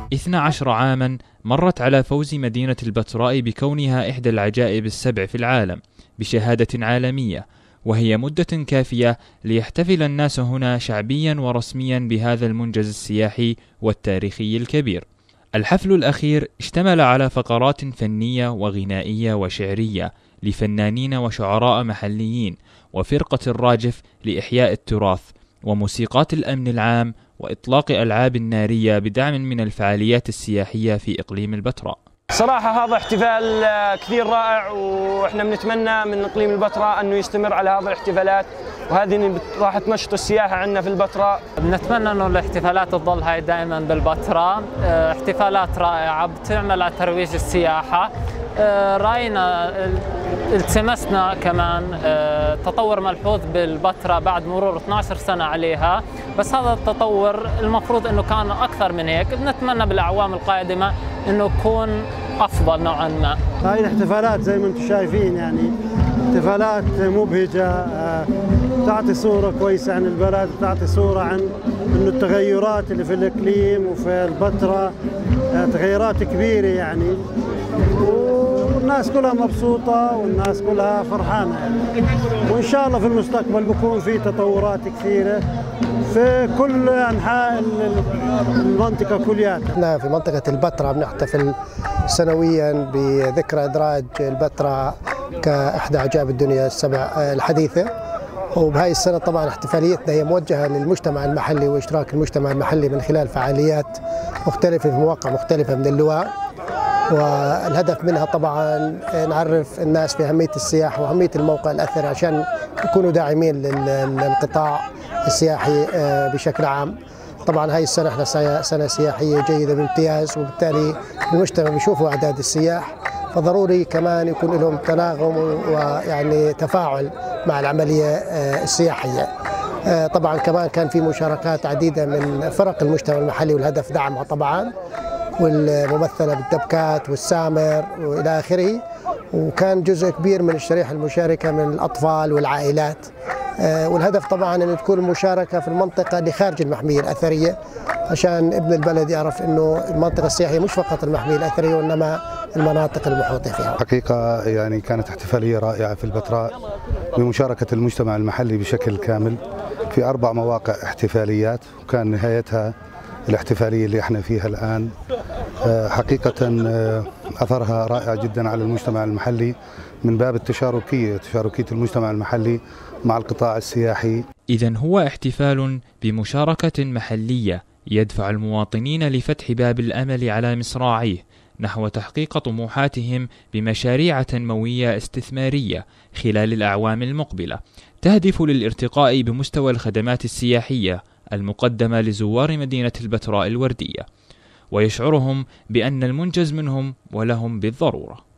12 عاما مرت على فوز مدينة البتراء بكونها إحدى العجائب السبع في العالم بشهادة عالمية، وهي مدة كافية ليحتفل الناس هنا شعبيا ورسميا بهذا المنجز السياحي والتاريخي الكبير. الحفل الأخير اشتمل على فقرات فنية وغنائية وشعرية لفنانين وشعراء محليين وفرقة الراجف لإحياء التراث وموسيقات الأمن العام وإطلاق ألعاب نارية بدعم من الفعاليات السياحية في إقليم البتراء. صراحة هذا احتفال كثير رائع، وإحنا بنتمنى من إقليم البتراء أنه يستمر على هذه الاحتفالات، وهذه راح تنشط السياحة عندنا في البتراء. بنتمنى أنه الاحتفالات تظل هاي دائما بالبتراء، احتفالات رائعة بتعمل على ترويج السياحة. رأينا التمسنا كمان تطور ملحوظ بالبتراء بعد مرور 12 سنة عليها، بس هذا التطور المفروض أنه كان أكثر من هيك. بنتمنى بالأعوام القادمة أنه يكون أفضل نوعا ما. هاي الاحتفالات زي ما انتم شايفين يعني احتفالات مبهجة، تعطي صورة كويسة عن البلد، تعطي صورة عن انه التغيرات اللي في الإقليم وفي البتراء تغيرات كبيرة يعني، والناس كلها مبسوطة والناس كلها فرحانة يعني. وإن شاء الله في المستقبل بكون في تطورات كثيرة في كل أنحاء المنطقة كلياتها. احنا في منطقة البتراء بنحتفل سنويا بذكرى إدراج البتراء كإحدى عجائب الدنيا السبع الحديثة، وبهاي السنة طبعا احتفاليتنا هي موجهة للمجتمع المحلي وإشراك المجتمع المحلي من خلال فعاليات مختلفة في مواقع مختلفة من اللواء، والهدف منها طبعا نعرف الناس في أهمية السياحة وأهمية الموقع الأثري عشان يكونوا داعمين للقطاع السياحي بشكل عام. طبعا هاي السنة احنا سنة سياحية جيدة بامتياز، وبالتالي المجتمع بيشوفوا أعداد السياح، فضروري كمان يكون لهم تناغم ويعني تفاعل مع العملية السياحية. طبعا كمان كان في مشاركات عديدة من فرق المجتمع المحلي، والهدف دعمها طبعا، والممثلة بالدبكات والسامر وإلى آخره، وكان جزء كبير من الشريحة المشاركة من الأطفال والعائلات. والهدف طبعا أن تكون المشاركة في المنطقة اللي خارج المحمية الأثرية عشان ابن البلد يعرف أنه المنطقة السياحية مش فقط المحمية الأثرية وإنما المناطق المحيطة فيها. حقيقة يعني كانت احتفالية رائعة في البتراء بمشاركة المجتمع المحلي بشكل كامل في 4 مواقع احتفاليات، وكان نهايتها الاحتفالية اللي احنا فيها الآن. حقيقة أثرها رائع جدا على المجتمع المحلي من باب تشاركية المجتمع المحلي مع القطاع السياحي. إذن هو احتفال بمشاركة محلية يدفع المواطنين لفتح باب الأمل على مصراعيه نحو تحقيق طموحاتهم بمشاريع تنموية استثمارية خلال الأعوام المقبلة، تهدف للارتقاء بمستوى الخدمات السياحية المقدمة لزوار مدينة البتراء الوردية، ويشعرهم بأن المنجز منهم ولهم بالضرورة.